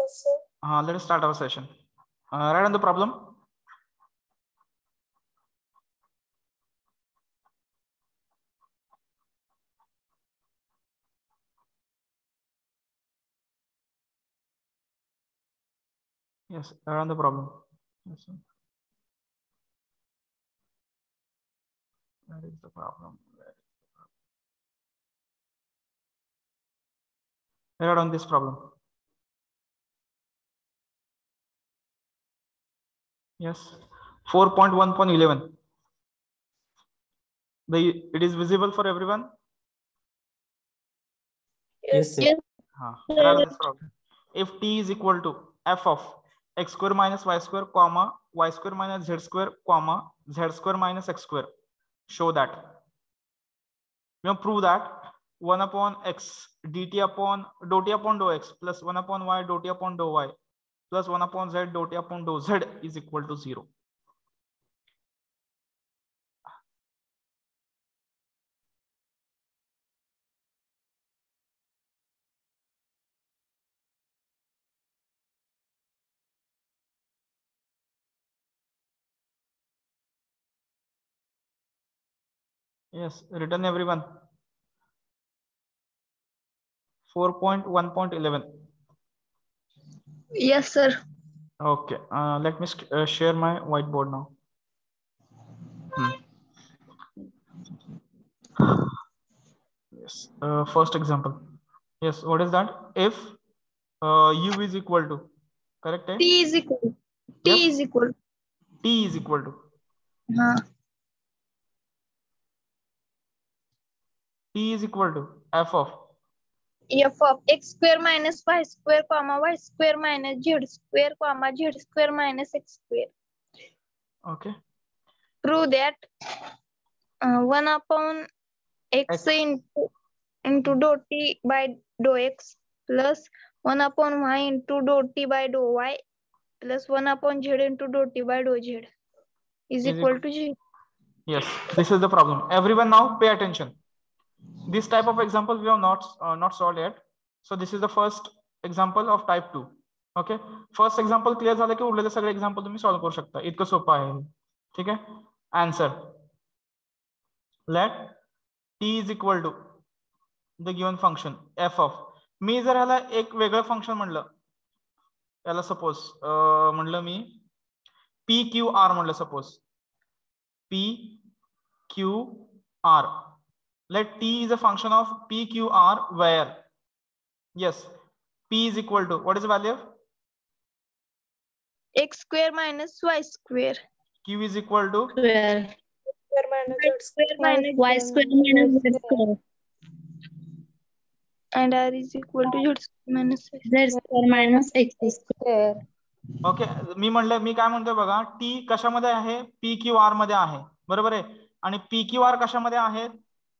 Let us start our session. Right on the problem. Yes, right on the problem. Yes, sir. Where is the problem? Where on this problem? Yes, 4.1.11. It is visible for everyone. Yes, sir. Where on this problem? If t is equal to f of x square minus y square, comma y square minus z square, comma z square minus x square, show that. Prove that 1 upon x dt upon dou t upon dou x plus 1 upon y dou t upon dou y plus 1 upon z dou t upon dou z is equal to 0. Yes, written everyone. 4.1.11. Yes, sir. Okay, let me share my whiteboard now. Yes, first example. Yes, what is that? If u is equal to, correct? T is equal. Yes. T is equal. T is equal to. T is equal to f of x square minus y square, comma y square minus z square, comma z square minus x square. Okay. Prove that 1 upon x into dou t by dou x plus 1 upon y into dou t by dou y plus 1 upon z into dou t by dou z is equal to 0. Yes, this is the problem. Everyone now pay attention. This type of example we have not solved yet. So this is the first example of type 2. Okay. First example clear झालं की उरलेले सगळे example तुम्ही solve करू शकता. इतकं सोपं आहे. ठीक आहे. Answer. Let t is equal to the given function f of. मी जर ह्याला एक वेगळं फंक्शन म्हणलं, याला सपोज म्हणलं मी पी क्यू आर म्हणलं, suppose p q r. Let t is a function of p q r where, yes, p is equal to, what is the value of x square minus y square. q is equal to Square minus y square minus z square. And r is equal to z square minus x square. Okay. मी काय म्हणतोय बघा, T कशामध्ये आहे, P q R मध्ये आहे, बरोबर आहे. आणि पी क्यू आर कशामध्ये आहेत,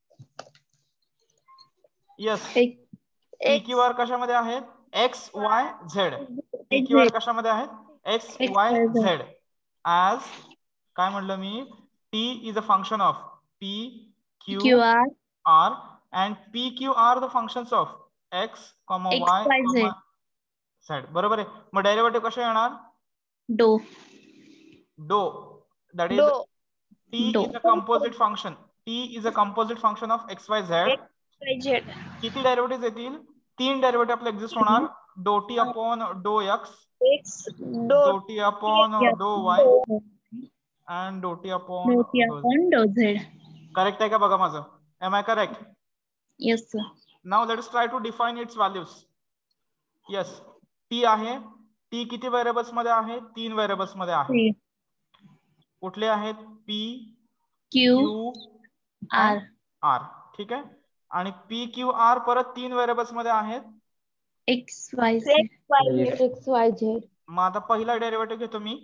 यस, पी क्यू आर कशामध्ये आहेत, x y z. P q r कशामध्ये आहेत, एक्स वाय झेड. ऍज काय म्हणलं मी, t is a function of p q r and p q r the functions of x comma y comma z. बरोबर आहे. मग डेरिव्हेटिव्ह कसे येणार, डो. That is t is a composite function. T is a composite function of x y z. किती derivative येतील, 3 derivative आपले exist होणार. डो टी अपॉन डो x, dou t upon dou y and dou t upon डो z. Correct आहे का बघा माझं, am I correct? Yes sir. Now let us try to define its values. Yes, t आहे, t किती variables मध्ये आहे, 3 व्हेरिएबल्स मध्ये आहे. कुठले आहेत, पी क्यू आर आर. ठीक आहे. आणि पी क्यू आर परत 3 व्हेरिएबल्स मध्ये आहेत, एक्स वाय झेड. मग आता पहिला डेरिव्हेटिव्ह घेतो मी.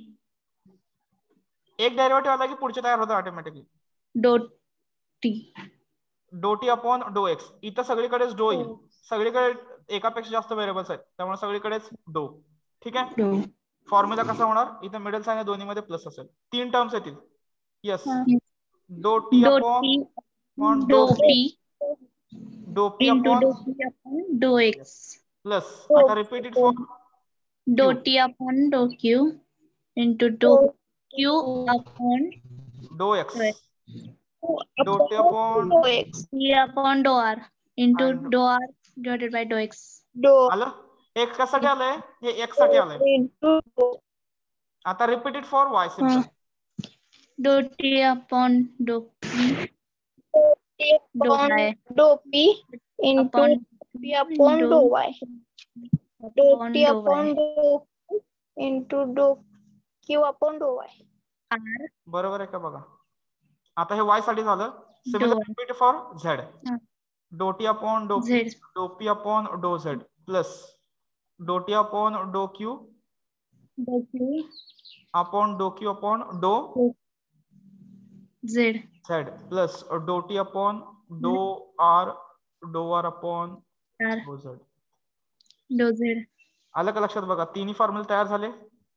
एक डेरिव्हेटिव्ह आला की पुढचे तयार होतं ऑटोमॅटिकली. डो टी, डो टी अपॉन डो एक्स. इथं सगळीकडेच डो येईल, सगळीकडे एकापेक्षा जास्त व्हेरिएबल्स आहेत त्यामुळे सगळीकडेच डो. ठीक आहे. फॉर्म्युला कसा होणार, इथं मिडल साइन आहे, दोन्ही मध्ये प्लस असेल, 3 टर्म्स येतील. येस, डो टी अपॉन डो पी, डो पी अपॉन डो एक्स प्लस. आता repeat it for dou t upon dou q into dou q upon dou x, dou t Dou upon x. t upon dou r into and dou r divided by dou x. Dou आलं. x कशासाठी आलंय? हे x साठी आलंय. into आता repeat it for y simple. Dou t upon dou p dou y dou p into upon p upon dou y. Dou upon t dou upon y dou into dou q upon dou y. r बरोबर आहे का बघा. आता हे y साठी झालं. Similar dou repeat for z. हा. dou t upon dou p, z dou p upon dou z plus dou t upon dou q dou q upon dou q upon dou z z plus dou t upon dou r upon r dou z. dou z. आलं का लक्षात बघा. तिन्ही फॉर्म्युले तयार झाले.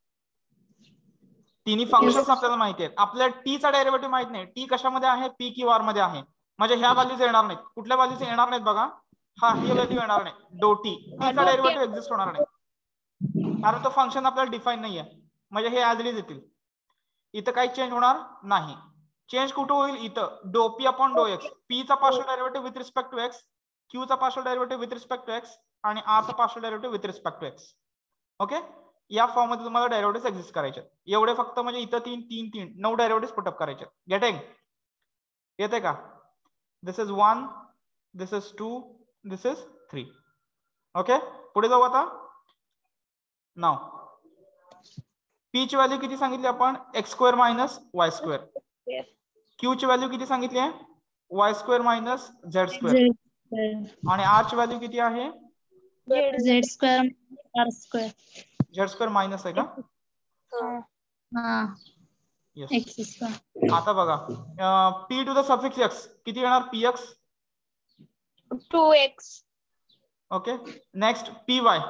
तिन्ही functions आपल्याला माहिती आहेत. आपल्याला टी चा डेरिव्हेटिव्ह माहित नाही. टी कशामध्ये आहे? पी क्यू आर मध्ये आहे. म्हणजे ह्या व्हॅल्यूज येणार नाहीत. कुठल्या व्हॅल्यूज येणार नाहीत बघा. हा ही व्हॅल्यू येणार नाही. डो टी चा डेरिव्हेटिव्ह एक्झिस्ट होणार नाही, कारण तो फंक्शन आपल्याला डिफाईन नाही आहे. म्हणजे हे ऍज इट इज येतील. इथं काही चेंज होणार नाही. चेंज कुठं होईल? इथं डो पी अपॉन डो एक्स. पी चा partial derivative with respect to x, q चा partial derivative with respect to x आणि आर चा partial derivative with respect to x. Okay, या फॉर्म मध्ये तुम्हाला डेरिव्हेटिव्ह एक्झिस्ट करायचे. एवढे फक्त म्हणजे इथं 9 डेरिव्हेटिव्ह पुटअप करायचे. गेटिंग? येते का? This is 1, this is 2, this is 3. Okay, पुढे जाऊ आता. नाव पी ची व्हॅल्यू किती सांगितली आपण? X square minus y square. Q ची व्हॅल्यू किती सांगितली आहे? Y square minus z square. आणि आर ची व्हॅल्यू किती आहे? z square r square. Z square minus आहे का? हा येस. x square. आता बघा, p to the suffix x किती येणार? P x 2x. Okay. Next p y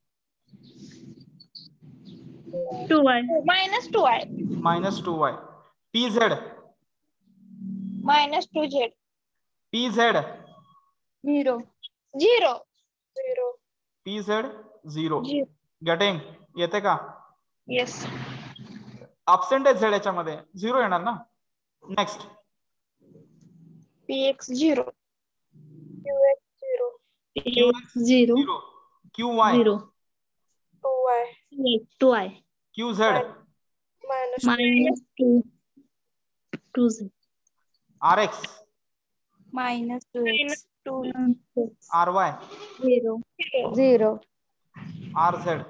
2y minus 2y. Minus 2y. P z minus 2z. P z 0. P z 0. Getting? येते का? Yes. Absent आहे Z याच्यामध्ये, 0 येणार ना. Next px 0. x 0 q y 0 2y q z minus 2z r x minus 2x. R y 0 r z.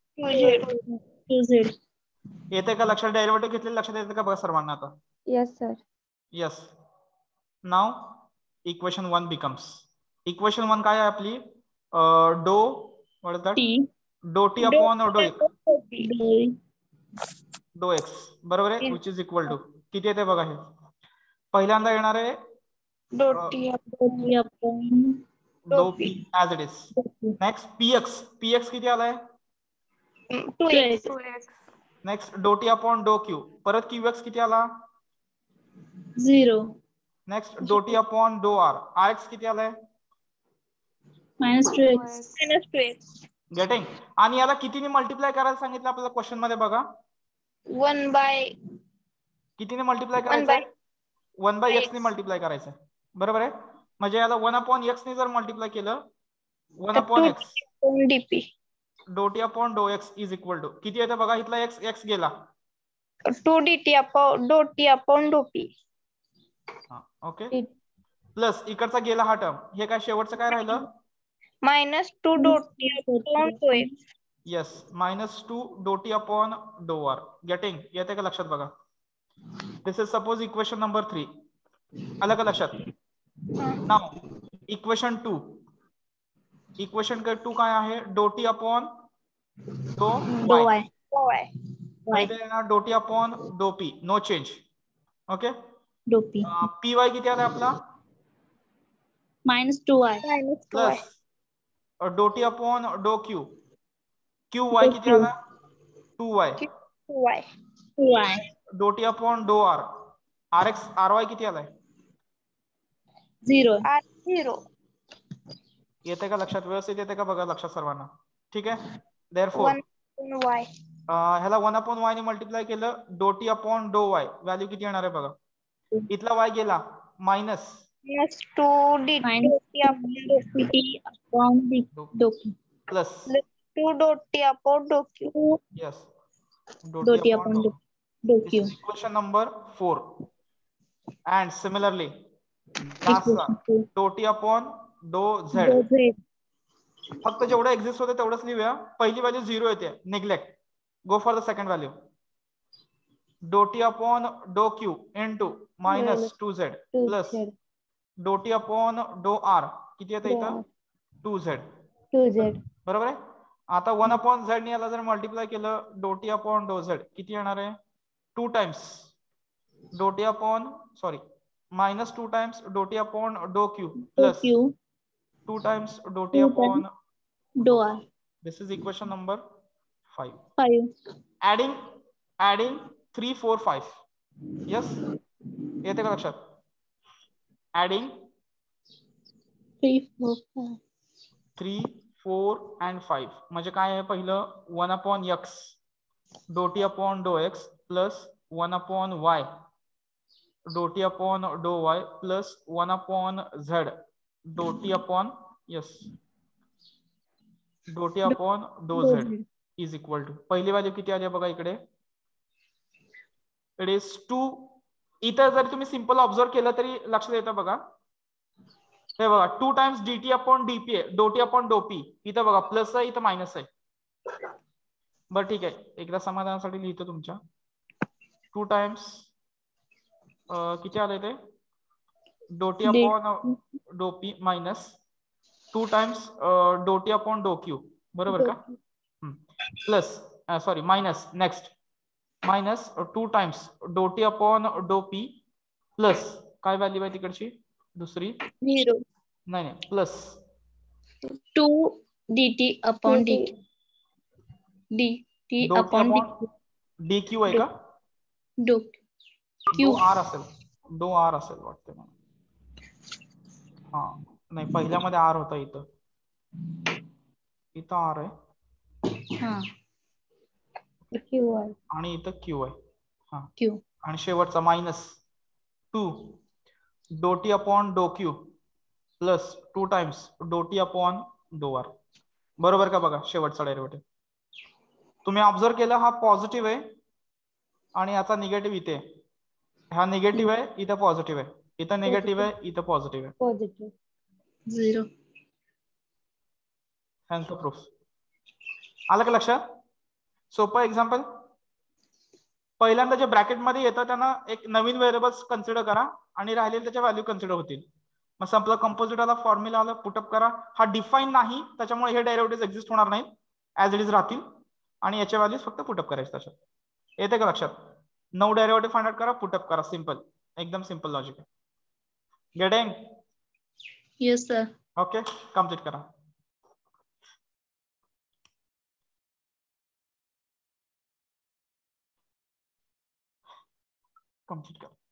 2z. येते का लक्षात? Derivative घेतलेलं लक्षात येते का बघा सर्वांना आता? Yes sir. Yes. Now equation 1 becomes. Equation 1 काय आहे आपली? Dou what is that? t dou t upon dou dou x. बरोबर आहे, विच इज इक्वल टू किती येते बघा. हे पहिल्यांदा येणार आहे t upon dou p as it is. Next p x किती आलाय? 2x. Next dou t upon डो क्यू. परत क्यू एक्स किती आला? 0 next dou t upon dou r x किती आलाय? minus 2x. गेटिंग? आणि याला कितीने मल्टिप्लाय करायला सांगितलं आपल्याला क्वेश्चन मध्ये बघा. 1 by कितीने मल्टिप्लाय करायचं? 1 बाय एक्स ने मल्टिप्लाय करायचं. बरोबर आहे. म्हणजे याला 1 अपॉन एक्स ने जर मल्टिप्लाय केलं, 1 upon x dp. Dou t upon डो एक्स इज इक्वल टू किती येतं बघा. इथला एक्स गेला. 2 dt upon dou p. Okay. Plus इकडचा गेला हा टर्म. हे काय शेवटचं काय राहिलं? minus 2 dou t upon dou x. Yes, minus 2 dou t upon dou r. Getting? येते का लक्षात बघा? This is suppose equation number 3. आलं का लक्षात? नाव इक्वेशन 2. इक्वेशन 2 काय आहे? डो टी अपॉन डो वाय. इथे येणार डो टी अपॉन डो p. No change. Okay. dou p p y किती आला आपला? minus 2y plus dou t upon डो क्यू. क्यू वाय किती आला? 2y. 2y dou t upon dou r x r y किती आलाय? 0 येते का लक्षात? व्यवस्थित येते का बघा लक्षात सर्वांना? ठीक आहे. देअरफॉर वाय ह्याला 1/y ने मल्टिप्लाय केलं dou t upon dou y, value किती येणार आहे बघा. इथला वाय गेला minus two dt upon dt plus two dt upon dt yes dot upon dot This is equation number 4. And similarly, last equation one, dou t upon dou z. फक्त जेवढं exist होते तेवढंच लिहूया. पहिली व्हॅल्यू 0 येते, neglect. Go for the second value. Dou t upon डो q into minus 2z plus dou t upon dou r किती येतं इथं 2z. बरोबर आहे. आता 1 अपॉन z ने याला जर मल्टिप्लाय केलं dou t upon dou z किती येणार आहे 2 times dou t upon sorry minus 2 times dou t upon डो q plus 2 times dou t upon dou r. This is equation number 5. 5. Adding 3, 4, 5. Yes? येते का लक्षात? Adding 3, 4, 5. 3, 4 and 5. म्हणजे काय आहे पहिलं 1 upon x dou t upon dou x plus 1 upon y dou t upon dou y plus 1 upon z dou t upon yes dou t upon dou z is equal to पहिली व्हॅल्यू किती आली बघा इकडे इट इज 2. इथं जर तुम्ही simple observe केलं तरी लक्षात येतं बघा. हे बघा 2 टाइम्स dt अपॉन dp आहे डो टी अपॉन डो पी. इथं बघा प्लस आहे इथं मायनस आहे. बरं ठीक आहे एकदा समाधानासाठी लिहितो तुमच्या 2 टाइम्स किती आले ते डो टी अपॉन डो p minus 2 times dou t upon डो क्यू बरोबर का plus sorry minus next minus 2 times dou t upon डो पी प्लस काय व्हॅल्यू आहे तिकडची दुसरी 0 नाही प्लस 2 dt upon dt. dt dou t upon upon d q आहे का dou q. डो आर असेल वाटतं मला. हा नाही पहिल्यामध्ये आर होता इथं आर आहे हा आणि इथं क्यू आहे. हा q. आणि शेवटचा मायनस 2 डो टी अपॉन डो q plus 2 times dou t upon dou r बरोबर का बघा शेवटचा डेरिव्हेटिव्ह तुम्ही ऑब्झर्व केलं हा पॉझिटिव्ह आहे आणि याचा निगेटिव्ह इथे हा निगेटिव्ह आहे इथं पॉझिटिव्ह आहे इथं निगेटिव्ह आहे इथं पॉझिटिव्ह आहे 0. हॅन्स प्रूफ आलं का लक्षात. सोपं एक्झाम्पल. पहिल्यांदा जे ब्रॅकेटमध्ये येतं त्यांना एक नवीन व्हेरिएबल्स कन्सिडर करा आणि राहिलेले त्याच्या व्हॅल्यू कन्सिडर होतील. मग संपलं कंपोजिटला फॉर्म्युला आला पुटअप करा. हा डिफाईन नाही त्याच्यामुळे हे डेरिव्हेटिव्ह एक्झिस्ट होणार नाहीत ऍज इट इज राहतील आणि याच्या व्हॅल्यूज फक्त पुटअप करायचे त्याच्यात. येते का लक्षात. 9 डेरिव्हेटिव्ह फाइंड आउट करा पुटअप करा सिंपल एकदम सिंपल लॉजिक आहे. Getting Yes sir. Okay complete करा. कम्प्लीट करा.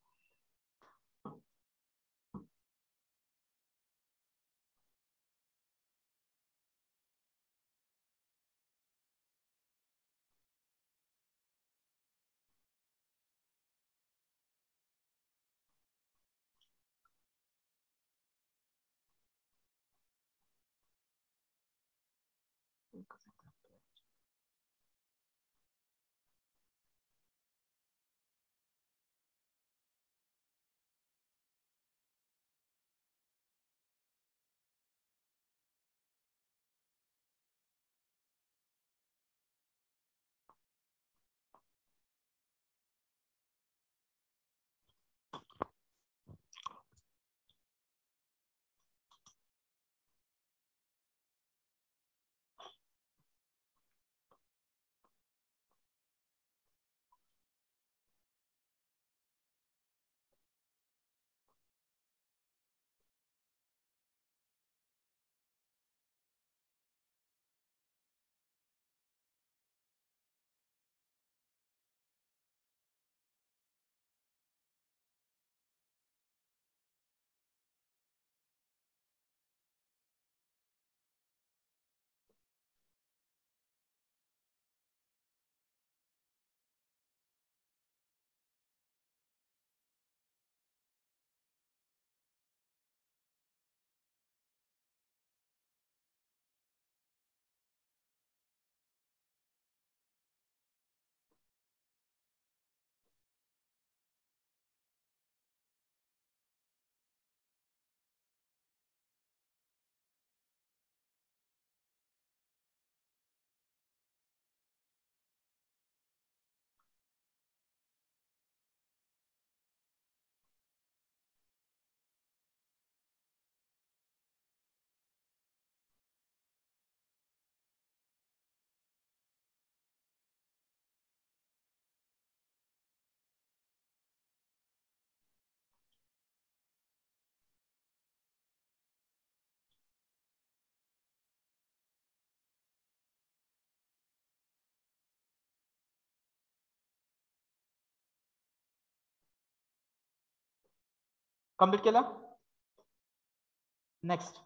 कम्प्लीट केला. नेक्स्ट.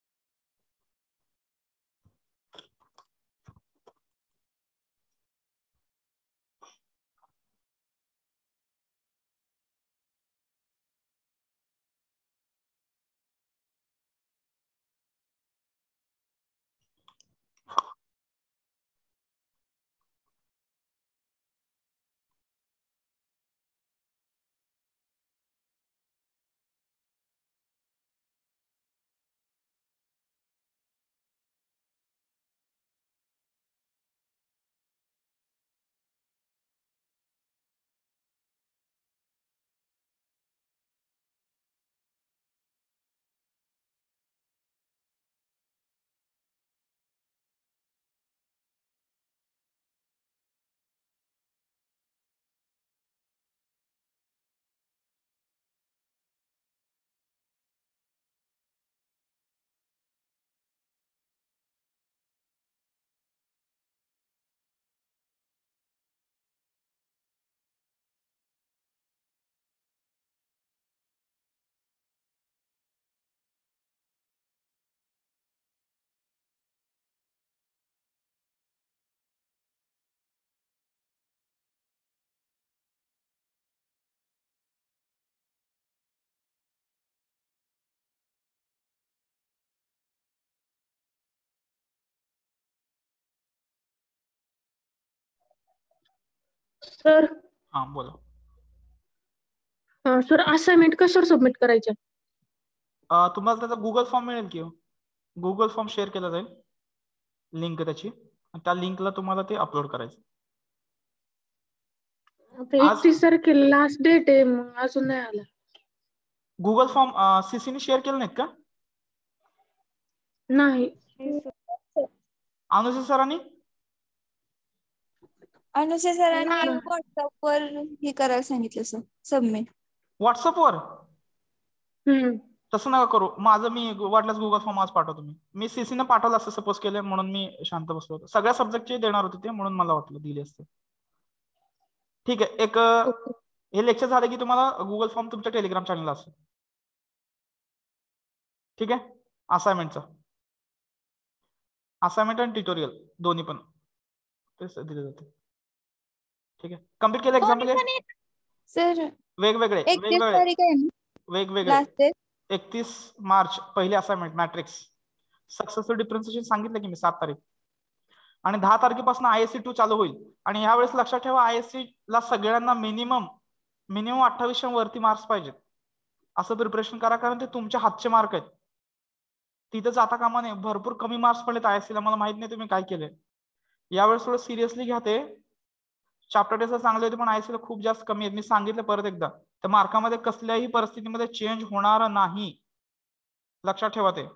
सर. हा बोला. सर असाइनमेंट कशावर सबमिट करायच्या? तुम्हाला त्याचा गुगल फॉर्म मिळेल की, गुगल फॉर्म शेअर केला जाईल, लिंक त्याची, त्या लिंकला तुम्हाला ते अपलोड करायचं. 31 तारखेला लास्ट डेट आहे, मग अजून नाही आला. गुगल फॉर्म सीसीने शेअर केलं नाहीत का? नाही. अनुषा सरांनी व्हॉट्सअपवर हे करायला सांगितलं सर, सबमिट. व्हॉट्सअपवर? तसं नका करू. माझं मी वाटल्यास गुगल फॉर्म आज पाठवतो. मी सीसीने पाठवलं असं सपोज केलं, म्हणून मी शांत बसलो होतो. सगळ्या सब्जेक्टचे देणार होते ते, म्हणून मला वाटलं दिले असते. ठीक आहे. एक हे लेक्चर झालं की तुम्हाला गुगल फॉर्म तुमच्या टेलिग्राम चॅनलला असेल. ठीक आहे. असाइनमेंटचा असाइनमेंट आणि ट्युटोरियल दोन्ही पण ते दिले जाते. ठीक आहे. कम्प्लीट केलं एक्झाम्पल सर वेगवेगळे 31 मार्च पहिली असाइनमेंट मॅट्रिक्स सक्सेसफुल डिफरन्शिएशन सांगितलं की मी 7 तारीख, आणि 10 तारखेपासून ISC 2 चालू होईल. आणि यावेळेस लक्षात ठेवा, ISC ला सगळ्यांना मिनिमम 2800 वरती मार्क्स पाहिजेत. असं प्रिपरेशन करा, कारण ते तुमच्या हातचे मार्क आहेत. तिथं जाता कामा नये. भरपूर कमी मार्क्स पडलेत ISC ला. मला माहित नाही तुम्ही काय केले. यावेळेस थोडं सिरियसली घ्या. ते चॅप्टर टेस्ट चांगले होते, पण ISC ला खूप जास्त कमी आहेत. मी सांगितलं परत एकदा, त्या मार्कामध्ये कसल्याही परिस्थितीमध्ये चेंज होणार नाही. लक्षात ठेवा ते.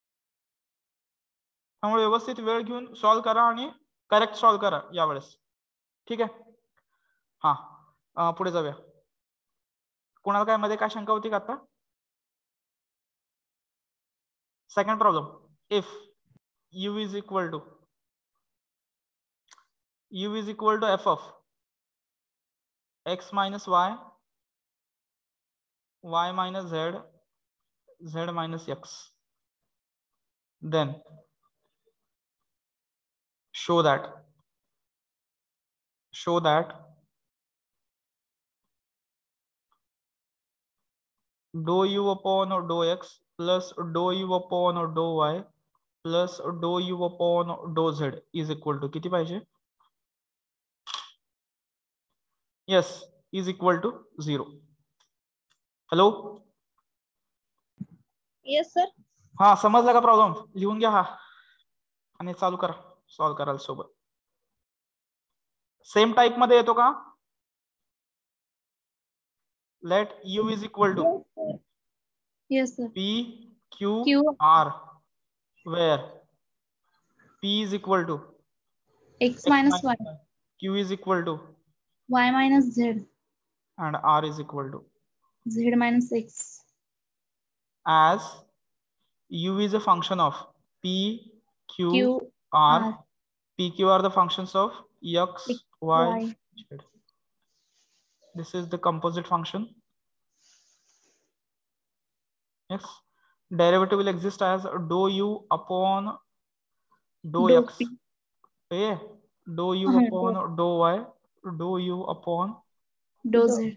त्यामुळे व्यवस्थित वेळ घेऊन सॉल्व्ह करा आणि करेक्ट सॉल्व्ह करा यावेळेस. ठीक आहे. हा पुढे जाऊया. कोणाला काय मध्ये काय शंका होती का आता? Second problem. If u is equal to f of x minus y, y minus z, z minus x, then show that dou u upon dou x plus dou u upon dou y plus dou u upon dou z is equal to किती पाहिजे? Yes, is equal to 0. Hello. Yes sir. हा समजला का problem? लिहून घ्या हा आणि चालू करा सॉल्व्ह करायला सोबत. सेम टाइप मध्ये येतो का? Let u is equal to Yes sir. p q r, where p is equal to X minus y, q is equal to y minus z, and r is equal to z minus x. As u is a function of p q r, p q are the functions of x y z. This is the composite function. Yes, derivative will exist as dou u upon dou Dou x, P. dou u upon dou y, dou u upon Dou Z.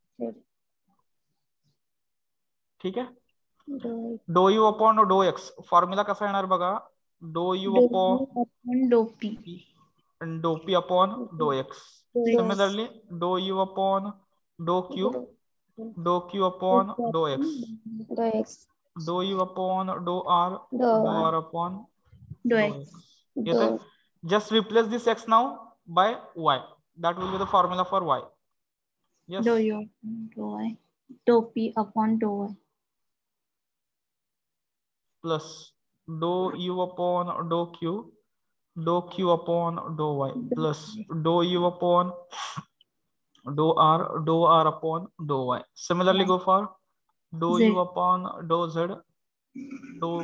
ठीक आहे. डो u upon डो x formula कसा येणार बघा, dou u Dou upon U upon Dou P. Dou p upon डो x. Similarly dou u upon डो q upon डो x, dou u upon dou r upon Dou dou X. X. येते. Just replace this x now by y. That will be the formula for y. Yes. Dou U upon Dou Y. Dou P upon Dou Y. Plus dou u upon dou q upon dou y, plus dou u upon dou r upon dou y. Similarly, go for dou Z. u upon dou z, dou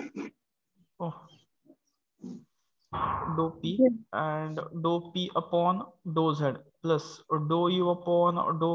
p, and dou p upon dou z, plus dou u upon dou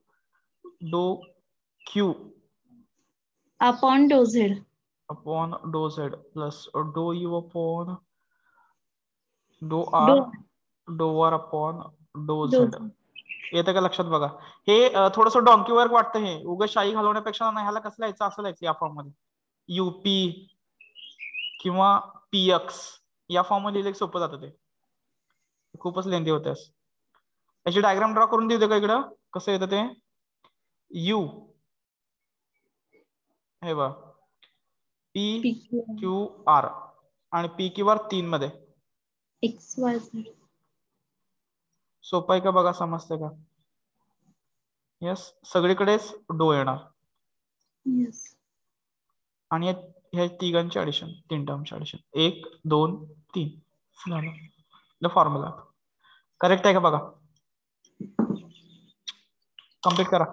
q Upon Dou Z. upon dou z, plus dou u upon dou r upon dou Dou z. Z. येतं का लक्षात बघा. हे थोडंसं डॉन्की work वाटतं, हे उगाच शाई घालवण्यापेक्षा नाही ह्याला कसं लिहायचं, असं लिहायचं या फॉर्म मध्ये, यूपी किंवा पीएक्स या फॉर्म मध्ये लिहिले सोपं जातं. ते खूपच लेंदी होते. याची डायग्राम ड्रॉ करून देऊ दे का इकडं, कसं येतं ते. यू हे बघ, पी क्यू आर आणि पी क्यू आर 3 मध्ये. XYZ. सोपं आहे का बघा, समजते का. यस, सगळीकडेच डो येणार Yes. आणि ह्या तिघांचे ऍडिशन, 3 टर्मचे ऍडिशन, 1 2 3 झालं फॉर्म्युला. करेक्ट आहे का बघा, कम्प्लीट करा.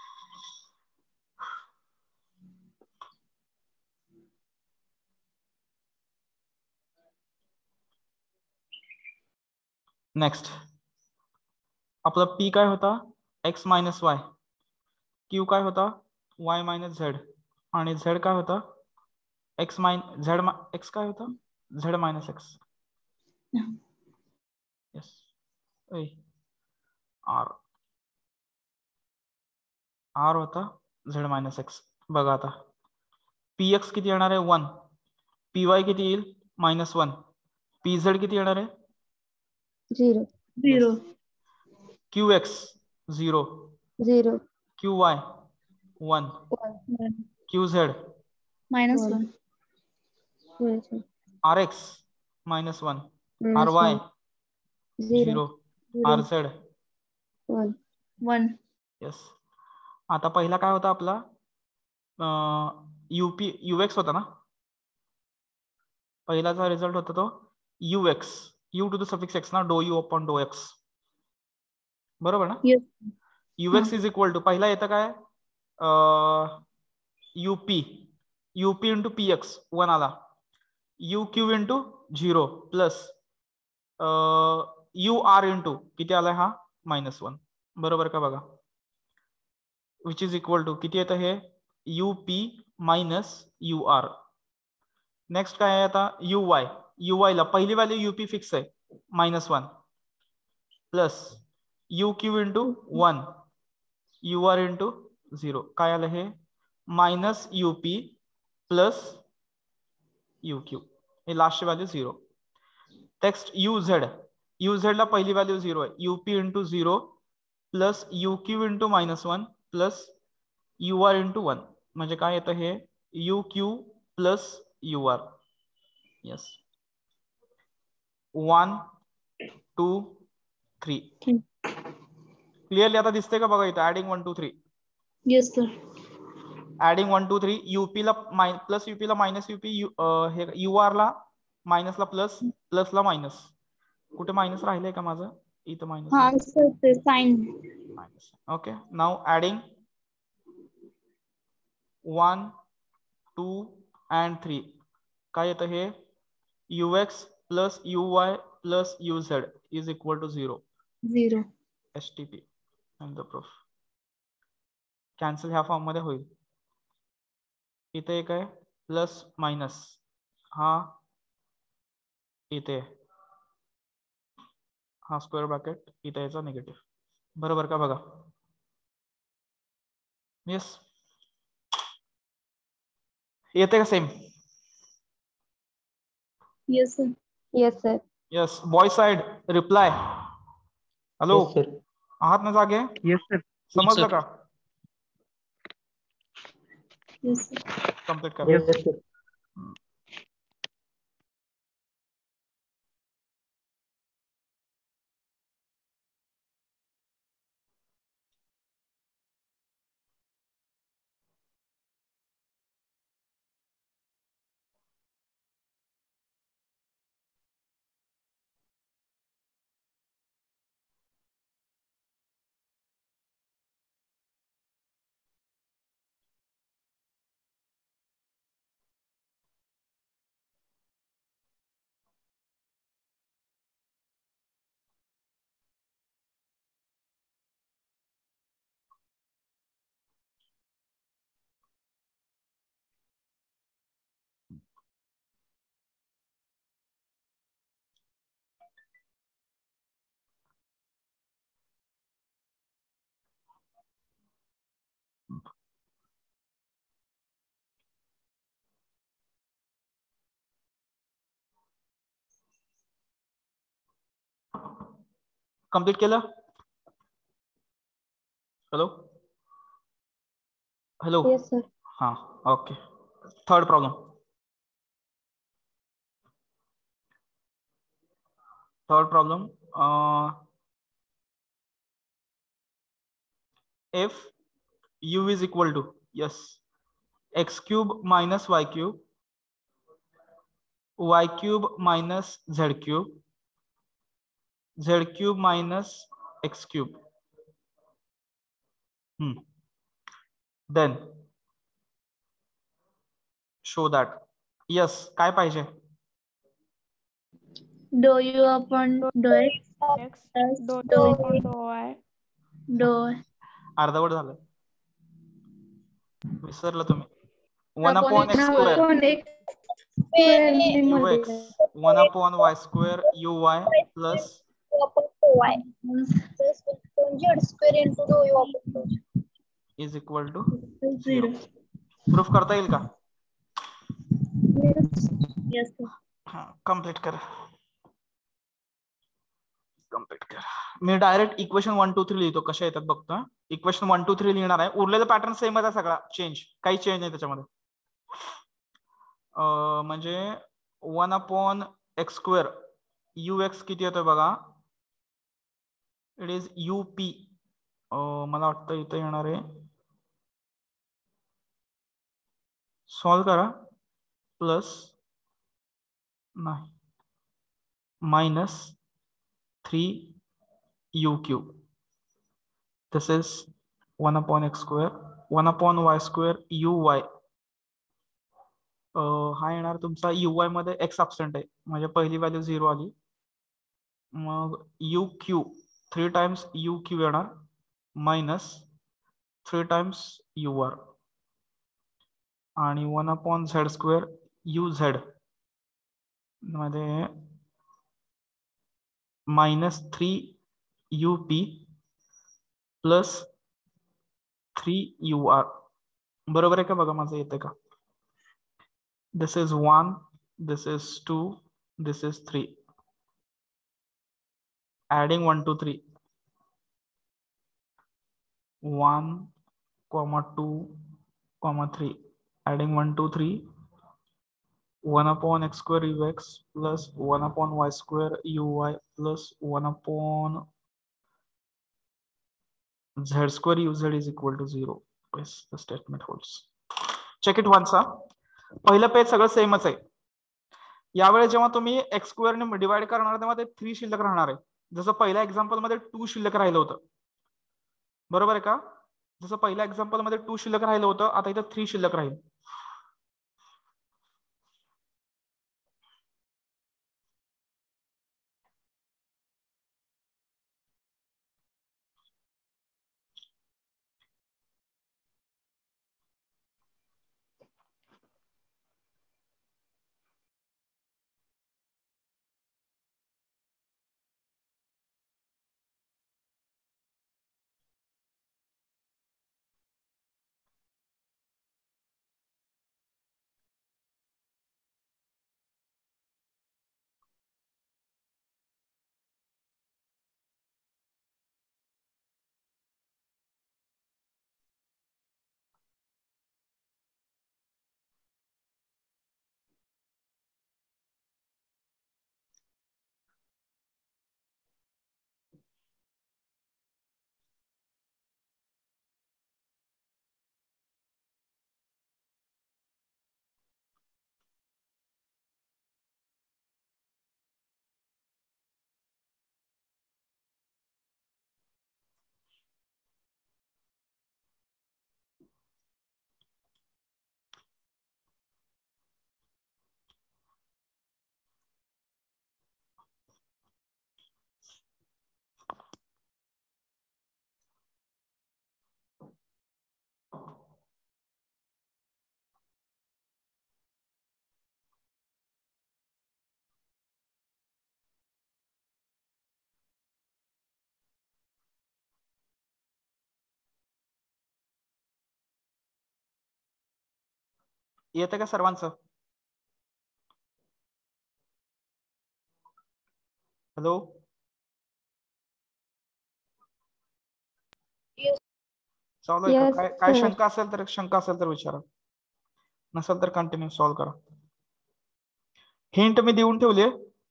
नेक्स्ट आपला पी काय होता, एक्स मायनस वाय, क्यू काय होता, वाय मायनस झेड, आणि झेड काय होता, एक्स काय होता, z minus x. Yes, r होता झेड मायनस एक्स. बघा आता पी एक्स किती येणार आहे, 1. पी वाय किती येईल, -1. पी झेड किती येणार आहे, 0. Q x 0, q y 1, q z -1. R x -1, r y 0, r z 1. Yes. आता पहिला काय होता आपला, यूपी यूएक्स होता ना, पहिलाचा रिझल्ट होता तो u x, u to the suffix x ना, डो यू अपॉन डो एक्स, बरोबर ना. Yes. U x is equal to, पहिला येतं काय, यूपी इंटू पी एक्स 1 आला, u q into 0 plus u r into किती आलाय हा, -1, बरोबर का बघा. विच इज इक्वल टू किती येतं हे, u p minus u r. Next काय आहे आता, यू वाय ला पहिली व्हॅल्यू यूपी फिक्स आहे -1, plus u q into 1, u r into 0, काय आलं हे, minus u p plus u q, हे लास्टची व्हॅल्यू 0. नेक्स्ट यू झेड ला पहिली व्हॅल्यू 0 आहे, u p into 0 plus u q into -1 plus u r into 1, म्हणजे काय येतं हे, u q plus u r. Yes, 1 2 3. Clearly आता दिसते का बघा इथं, adding 1 2 3. Yes, sir. Adding 1 2 3, u p ला प्लस यूपी ला मायनस यूपी, यू आर ला मायनस ला प्लस, प्लस ला मायनस. कुठे मायनस राहिलंय का माझं, इथं मायनस. हाँ सर, ते sign. Okay, now adding 1 2 and 3, काय येतं हे, ux plus uy plus uz is equal to 0. 0. STP and the proof. Cancel ह्या फॉर्म मध्ये होईल. इथे एक आहे प्लस मायनस, हा इथे हा स्क्वेअर ब्रॅकेट, इथे याचा निगेटिव्ह. बरोबर का बघा. येस, येते का same? Yes, sir. Yes, sir. Yes. Boy side reply. Hello, Yes, sir. आहात ना जागे? Yes, sir. समजलं का? Yes, sir. कम्प्लीट करा. Yes, sir. कम्प्लीट केलं? Hello hello. Yes, sir. हा, okay. Third problem. Third problem, if u is equal to, yes, x cube minus y cube, y cube minus z cube, z cube minus x cube, then show that. Yes, काय पाहिजे? Dou u upon dou x X plus dou dou u upon dou y. dou अर्धवट झालं, विसरलं तुम्ही. 1 Upon upon x x square upon x square ने ux, 1 upon y square uy plus y plus z square into dou u upon dou z. is equal to 0. 0. Proof करता येईल का? Yes, sir. हा, complete करा. Complete करा. मी direct equation 1 2 3 लिहितो, कशा येतात बघतो. इक्वेशन 1 2 3 लिहिणार आहे. उरलेला पॅटर्न सेमच आहे सगळा, चेंज काही चेंज नाही त्याच्यामध्ये. म्हणजे 1 upon x square u x किती येतोय बघा, इट इज यू पी. मला वाटतं इथं येणार आहे, सॉल्व करा, प्लस नाही minus 3 u cube. This is 1 upon x square, 1 upon y square uy. हा येणार तुमचा uy मध्ये x absent आहे, म्हणजे पहिली व्हॅल्यू 0 आली. मग u cube 3 times u cube येणार, मायनस 3 टाइम्स ur, आणि 1 अपॉन z स्क्वेअर uz मध्ये मायनस 3 up प्लस 3 ur. बरोबर आहे का बघा, माझं येते का? This is 1, this is 2, this is 3. Adding 1 2 3, 1 2 3, adding 1 2 3, 1 upon x square ux plus 1 upon y square uy plus 1 upon z square uz is equal to 0. Yes, the statement holds. Check it once. पहिलं page सगळं सेमच आहे. यावेळेस जेव्हा तुम्ही x square ने divide करणार तेव्हा ते 3 शिल्लक राहणार आहे. जसं पहिल्या एक्झाम्पल मध्ये 2 शिल्लक राहिलं होतं, बरोबर आहे का? जसं पहिल्या एक्झाम्पल मध्ये 2 शिल्लक राहिलं होतं, आता इथं 3 शिल्लक राहील. येते का सर्वांचं? हॅलो, चालू आहे का? काय शंका असेल तर विचारा, नसेल तर कंटिन्यू सॉल्व करा. हिंट मी देऊन ठेवली.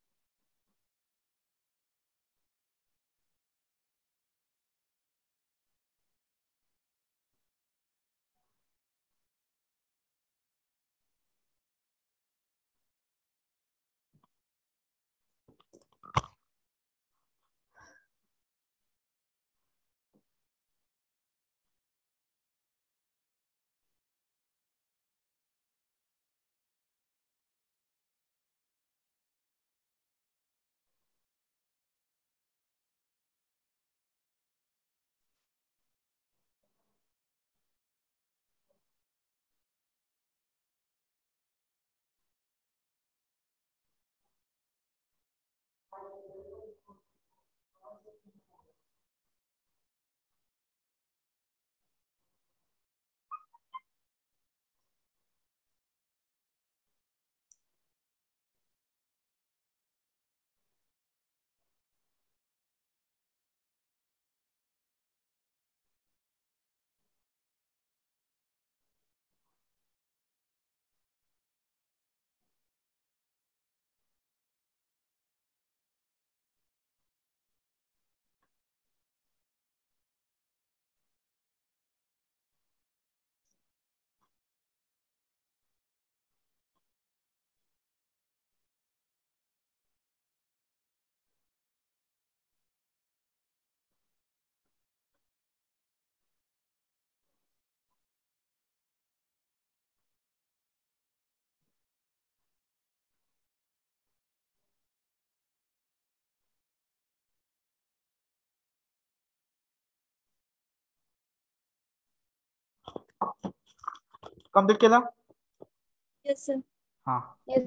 कंप्लीट केला? Yes sir. हा,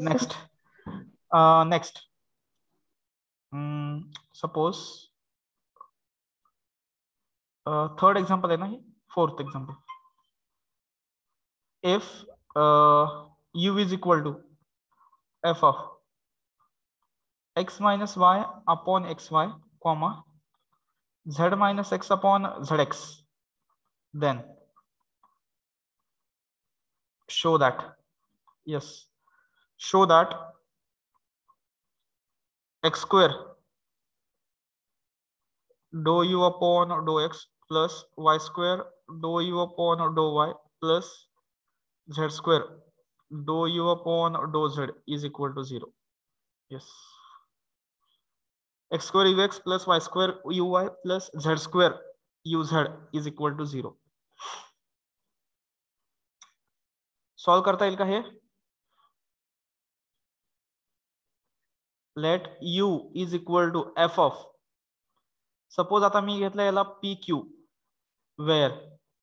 नेक्स्ट सपोज थर्ड एक्झाम्पल आहे ना, ही fourth example. If u is equal to f of x minus y upon xy, comma z minus x upon zx, then show that x square dou u upon dou x plus y square dou u upon dou y plus z square dou u upon dou z is equal to 0. Yes. X square ux plus y square uy plus z square uz is equal to 0. Solve करता येईल का हे? Let u is equal to f of, suppose आता मी घेतलं याला p q, where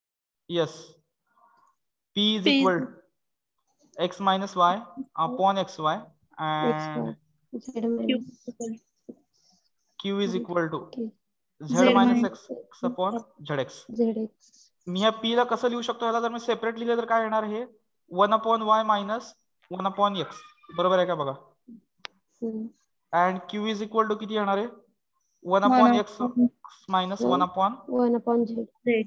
p is equal to x minus y upon xy and q is equal to z minus x upon zx. मी या p ला कसं लिहू शकतो? याला जर मी सेपरेट लिहिलं तर काय येणार? हे 1 upon y minus 1 upon x, बरोबर आहे का बघा? and q is equal to किती येणार आहे? 1 upon x minus 1 upon z.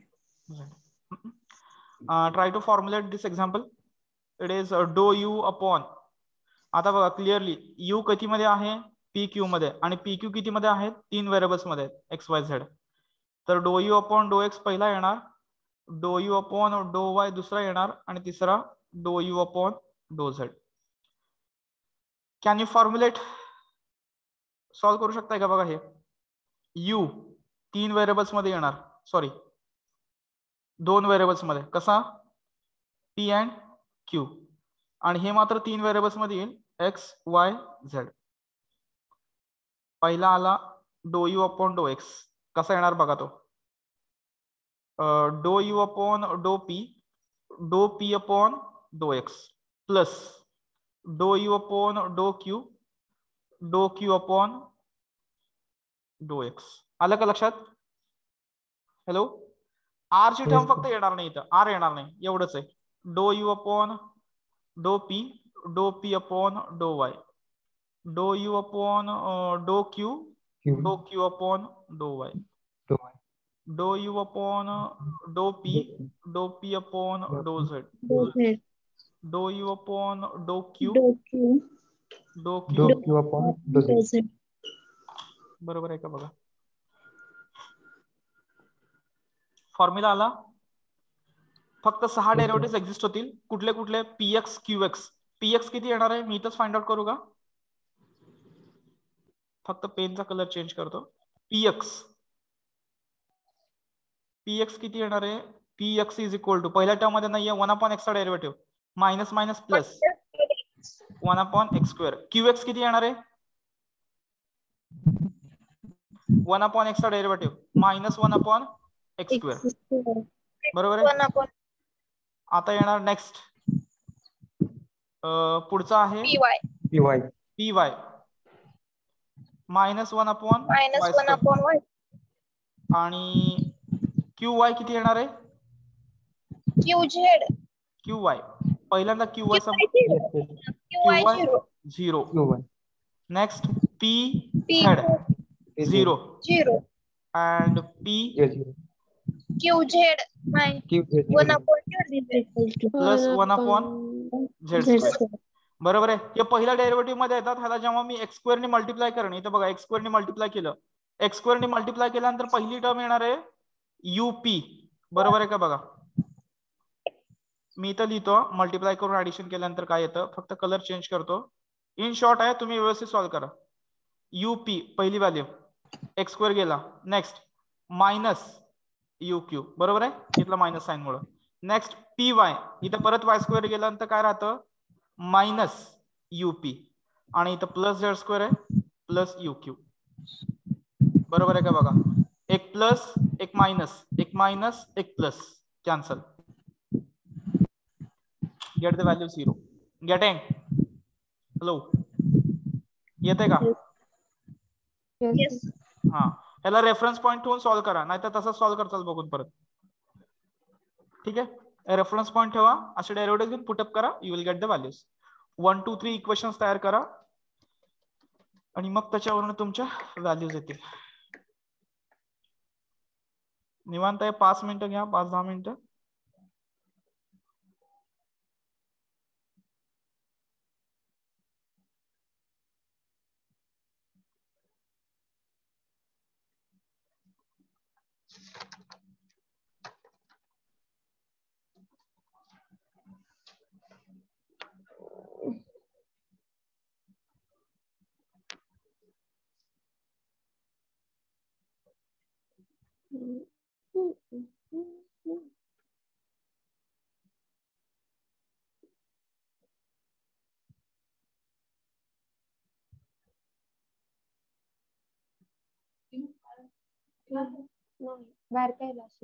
Try to formulate this example. It is dou u upon, आता बघा क्लिअरली u किती मध्ये आहे? पी क्यू मध्ये, आणि पी क्यू किती मध्ये आहेत? 3 व्हेरिएबल्स मध्ये, एक्स वाय झेड. तर डो यू अपॉन डो एक्स पहिला येणार, डो यू अपॉन डो वाय दुसरा येणार, आणि तिसरा डो यू अपॉन डो z. Can you formulate? Solve करू शकताय का? बघा हे u 3 व्हेरिएबल्स मध्ये येणार, सॉरी 2 व्हेरिएबल्स मध्ये. कसा? p and q. आणि हे मात्र 3 व्हेरिएबल्स मध्ये येईल, एक्स वाय झेड. पहिला आला डो यू अपॉन डो एक्स, कसा येणार बघा तो? डो यू अपॉन डो पी अपॉन डो x plus do u upon डो क्यू अपॉन डो एक्स. आलं का लक्षात? हॅलो, आर ची टर्म फक्त येणार नाही, इथं आर येणार नाही, एवढंच आहे. डो u upon dou p upon dou y, dou u upon dou q upon dou y, dou u upon dou p upon dou z, dou u upon dou q upon dou z. बरोबर आहे का बघा. Formula आला. फक्त 6 derivative exist होतील. कुठले कुठले? px qx. px किती येणार आहे मी इथंच फाइंड आउट करू का? फक्त पेनचा कलर चेंज करतो. px किती येणार आहे? px इज इक्वल टू पहिल्या टर्म मध्ये नाहीये 1/x चा derivative minus minus plus 1/x². qx किती येणार आहे? 1/x चा डेरिव्हेटिव्ह मायनस 1/x². बरोबर आहे. आता येणार नेक्स्ट पुढचा आहे py मायनस 1/y². आणि qy किती येणार आहे? qy पहिल्यांदा qy 0. Next pz 0 and pqz plus 1/z². बरोबर आहे. हे पहिल्या डेरिव्हेटिव्ह मध्ये येतात. ह्याला जेव्हा मी x² ने मल्टिप्लाय करेन, इथं बघा x² ने मल्टिप्लाय केलं, x² ने मल्टिप्लाय केल्यानंतर पहिली टर्म येणार आहे up. बरोबर आहे का बघा. मी इथं लिहितो मल्टिप्लाय करून ऍडिशन केल्यानंतर काय येतं, फक्त कलर चेंज करतो. इन शॉर्ट आहे, तुम्ही व्यवस्थित सॉल्व्ह करा. up पहिली व्हॅल्यू x² गेला, नेक्स्ट मायनस uq. बरोबर आहे, इथलं मायनस साइन मुळे. नेक्स्ट py इथं परत y² गेल्यानंतर काय राहतं? मायनस up आणि इथं प्लस z² आहे प्लस uq. बरोबर आहे का बघा. एक प्लस एक मायनस, एक मायनस एक plus, cancel. Get the value 0. Getting? Hello, येते का? हा, ह्याला रेफरन्स पॉईंट ठेवून सॉल्व्ह करा, नाहीतर तसंच सॉल्व्ह करताल बघून परत. ठीक आहे, रेफरन्स पॉईंट ठेवा, असे डेरिव्हेटिव्ह घेऊन पुटअप करा, you will get the values. 1 2 3 equations तयार करा आणि मग त्याच्यावरून तुमच्या व्हॅल्यूज येतील. निवांत आहे, 5 मिनिटं घ्या, 5-10 मिनिटं. बाहेर काय असेल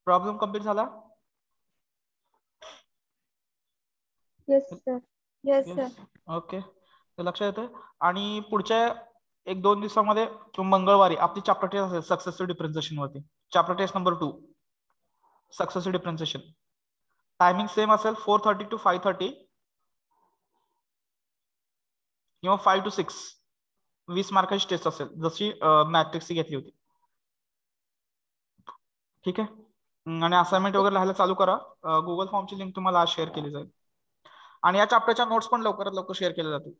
प्रॉब्लेम कम्प्लीट झाला? Yes sir. Yes sir. Okay, लक्षात येतंय. आणि पुढच्या 1-2 दिवसामध्ये किंवा मंगळवारी आपली चॅप्टर टेस्ट असेल सक्सेसिव्ह डिफरन्शिएशन वरती. Chapter test number 2 successive differentiation. Timing same असेल 4:30 to 5:30 किंवा 5 to 6. 20 मार्काची टेस्ट असेल जशी मॅट्रिक्सची घेतली होती. ठीक आहे. आणि असाइनमेंट वगैरे लिहायला चालू करा. गुगल फॉर्मची लिंक तुम्हाला आज शेअर केली जाईल. आणि या चॅप्टरच्या नोट्स पण लवकरात लवकर शेअर केल्या जातील.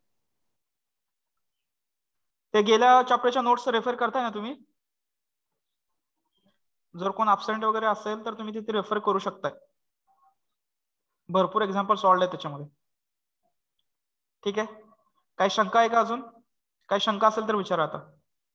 ते गेल्या चॅप्टरच्या नोट्स रेफर करताय ना तुम्ही? जर कोण ऍब्सेंट वगैरे असेल तर तुम्ही तिथे रेफर करू शकताय. भरपूर एक्झाम्पल सॉल्व्ड आहेत त्याच्यामध्ये. ठीक आहे. काही शंका आहे का अजून? काही शंका असेल तर विचारा आता.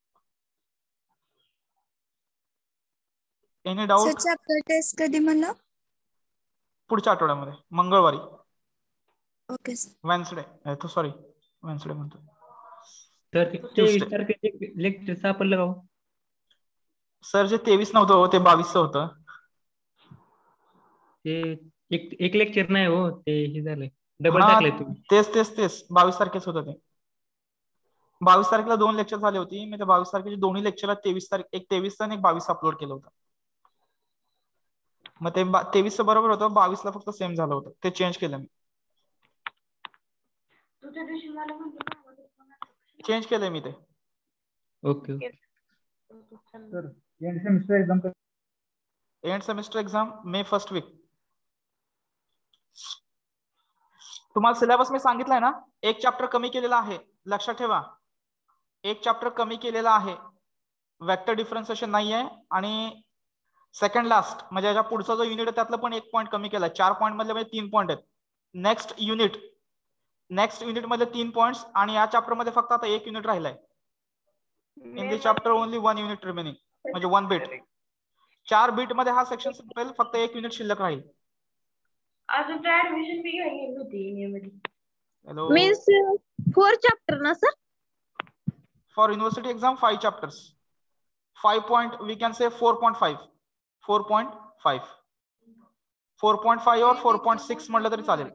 Any doubt? चॅप्टर टेस्ट कधी म्हणलं? पुढच्या आठवड्यामध्ये मंगळवारी. Okay Wednesday. सॉरी वेन्सडे म्हणतो. तर 23 तारखेचे लेक्चर सापडलं का हो? सर जे 23 नव्हतं हो, ते 22 होतं. ते एक लेक्चर नाही हो, ते हे झालंय डबल टाकलंय तुम्ही. तेच 22 तारखेच होतं ते. 22 तारखेला 2 लेक्चर झाले होती. मी त्या 22 तारखेची दोन्ही लेक्चरला 23 तारीख, एक 23 आणि एक 22 अपलोड केलं होतं. मग ते 23 बरोबर होतं, 22 ला फक्त सेम झालं होतं. ते चेंज केलं मी. चेंज केलंय मी ते. Okay. End semester exam May 1st week. तुम्हाला सिलेबस मी सांगितलंय ना, एक चॅप्टर कमी केलेला आहे. लक्षात ठेवा, एक चॅप्टर कमी केलेला आहे. वेक्टर डिफरन्शिएशन नाही आहे. आणि सेकंड लास्ट म्हणजे याच्या पुढचा जो युनिट आहे त्यातलं पण 1 पॉईंट कमी केलाय. 4 पॉईंट मधले म्हणजे 3 पॉईंट आहेत. नेक्स्ट युनिट मध्ये 3 पॉइंट्स. आणि या चॅप्टर मध्ये फक्त आता 1 युनिट राहिलाय. In this chapter only 1 unit remaining, म्हणजे 1 बीट. 4 बीट मध्ये हा सेक्शन संपेल, फक्त 1 युनिट शिल्लक राहील. अजून ऍडमिशन फी घ्यायची होती. हॅलो. मीन्स 4 चॅप्टर ना sir? For university exam 5 chapters. 5 point we can say 4.5. 4.5 और 4.6 म्हटलं तरी चालेल.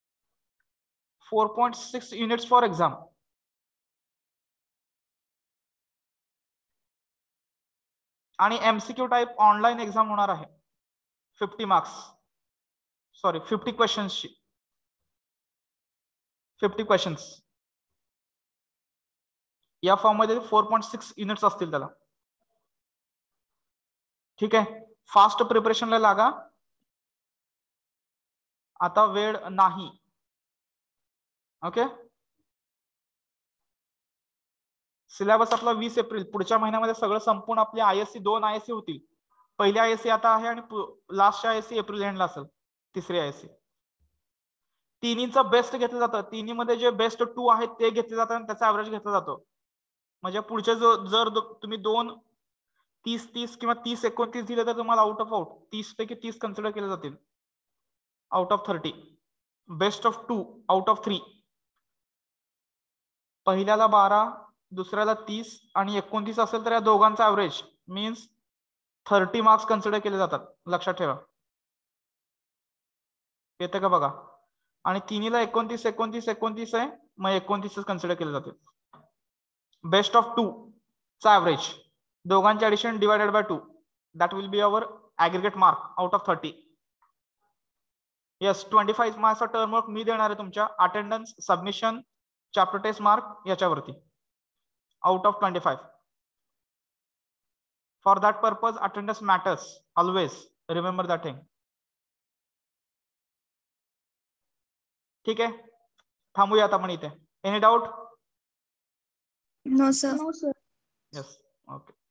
4.6 युनिट्स फॉर एक्झाम. आणि MCQ टाइप ऑनलाईन एक्झाम होणार आहे. 50 मार्क्स, सॉरी 50 क्वेश्चन्सची. 50 क्वेश्चन्स या फॉर्म मध्ये 4.6 युनिट्स असतील त्याला. ठीक आहे. फास्ट प्रिपरेशनला लागा, आता वेळ नाही. ओके. सिलेबस आपला 20 एप्रिल, पुढच्या महिन्यामध्ये सगळं संपूर्ण आपली ISC 2 ISC होतील. पहिली ISC आता आहे आणि लास्टच्या ISC एप्रिल एंडला असेल. तिसरी ISC. तिन्हीचं बेस्ट घेतलं जातं. तिन्हीमध्ये जे बेस्ट 2 आहेत ते घेतले जातात आणि त्याचा ऍव्हरेज घेतला जातो. म्हणजे पुढचे जर तुम्ही 2 30 किंवा 30-29 दिले तर तुम्हाला आउट ऑफ 30 पैकी 30 कन्सिडर केले जातील. Out of 30. Best of 2 out of 3. पहिल्याला 12, दुसऱ्याला 30 आणि 29 असेल तर या दोघांचा ऍव्हरेज मीन्स 30 मार्क्स कन्सिडर केले जातात. लक्षात ठेवा. येते का बघा. आणि तिन्हीला 29 आहे, मग 29 कन्सिडर केले जाते. बेस्ट ऑफ 2 चा ऍव्हरेज, दोघांचे addition divided by 2, that will be our aggregate mark out of 30. Yes, 25 मार्क्सचा टर्म वर्क मी देणार आहे तुमच्या attendance, submission, chapter test mark याच्यावरती. Out of 25. For that purpose attendance matters always. Remember that thing. ठीक आहे. थांबूया आता आपण इथे. Any doubt? No sir. Yes. Okay.